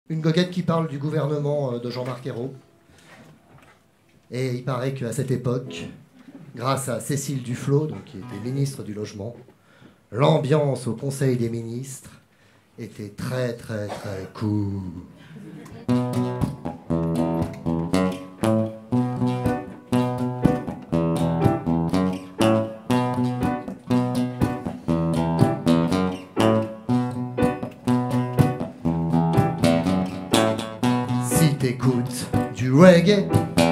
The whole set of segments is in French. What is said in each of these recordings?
Une goguette qui parle du gouvernement de Jean-Marc Ayrault. Et il paraît qu'à cette époque, grâce à Cécile Duflot, donc, qui était ministre du Logement, l'ambiance au Conseil des ministres était très très très cool. Si t'écoutes du reggae,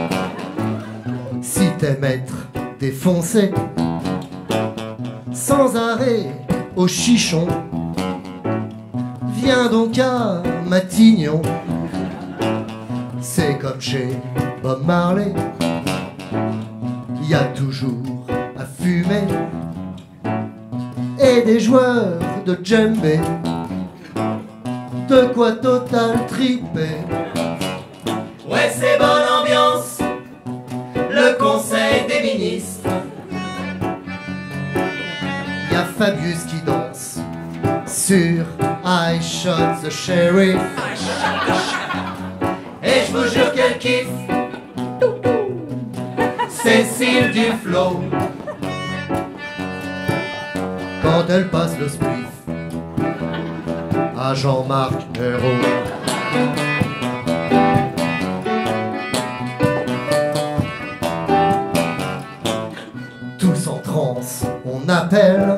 si t'es maître défoncé, sans arrêt au chichon, viens donc à Matignon. C'est comme chez Bob Marley, y a toujours à fumer et des joueurs de djembé, de quoi total triper. Ouais, c'est bonne ambiance, le Conseil des ministres. Y a Fabius qui danse sur I Shot the Sheriff. Et je vous jure qu'elle kiffe Cécile Duflot. Quand elle passe le spliff à Jean-Marc Ayrault. Tous en transe, on appelle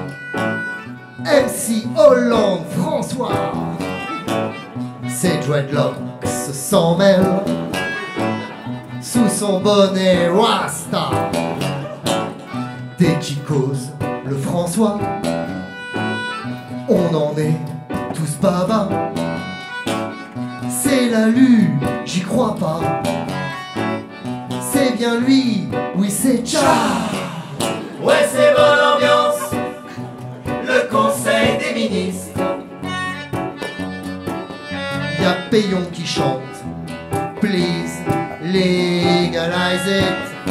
MC Hollande François. Ses dreadlocks s'en mêlent sous son bonnet Rasta. Dès qu'il cause le François, on en est tous baba. C'est la lue, j'y crois pas. C'est bien lui, oui c'est Tcha. Ouais, c'est bonne ambiance, le Conseil des ministres. Y a Payon qui chante Please legalize it.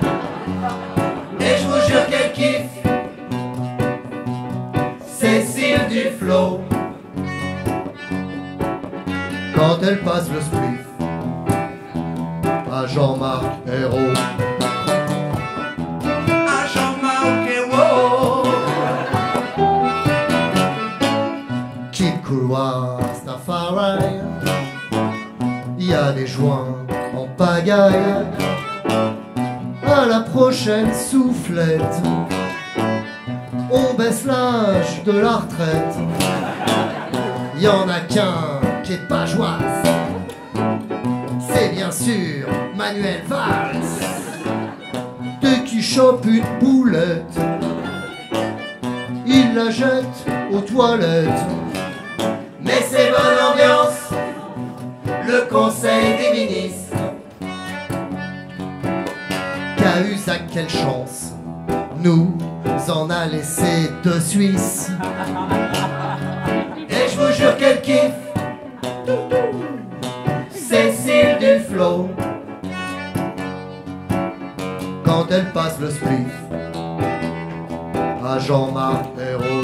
Et je vous jure qu'elle kiffe Cécile Duflot. Quand elle passe le spliff à Jean-Marc Ayrault. À Jean-Marc Ayrault. Keep cool Rastafari. Y a des joints en pagaille. À la prochaine soufflette, on baisse l'âge de la retraite. Y en a qu'un qui est pas joisse, c'est bien sûr Manuel Valls. Dès qu'il chope une boulette, il la jette aux toilettes. Mais c'est bonne ambiance, le Conseil des ministres. Cahuzac, quelle chance, nous en a laissé deux Suisses. Et je vous jure qu'elle kiffe Cécile Duflot. Quand elle passe le spliff à Jean-Marc Ayrault.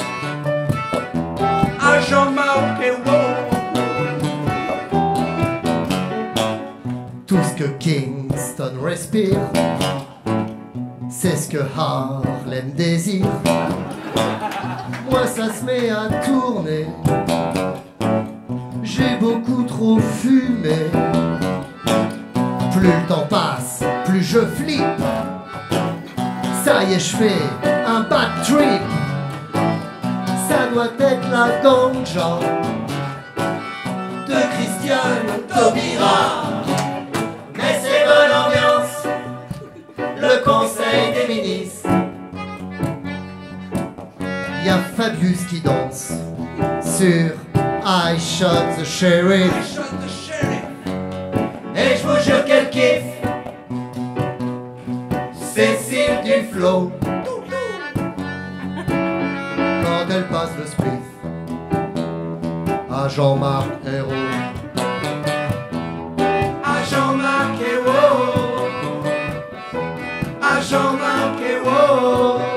À Jean-Marc Ayrault. Tout ce que Kingston respire, c'est ce que Harlem désire. Moi ça se met à tourner, j'ai beaucoup trop fumé. Plus le temps passe, plus je flippe. Ça y est, je fais un bad trip. Ça doit être la ganja De Christiane Taubira. Mais c'est bonne ambiance, le Conseil des ministres. Y a Fabius qui danse sur I Shot the Sheriff. Et je vous jure qu'elle kiffe Cécile Duflot. Quand elle passe le spliff à Jean-Marc Ayrault. À Jean-Marc Ayrault. À Jean-Marc Ayrault.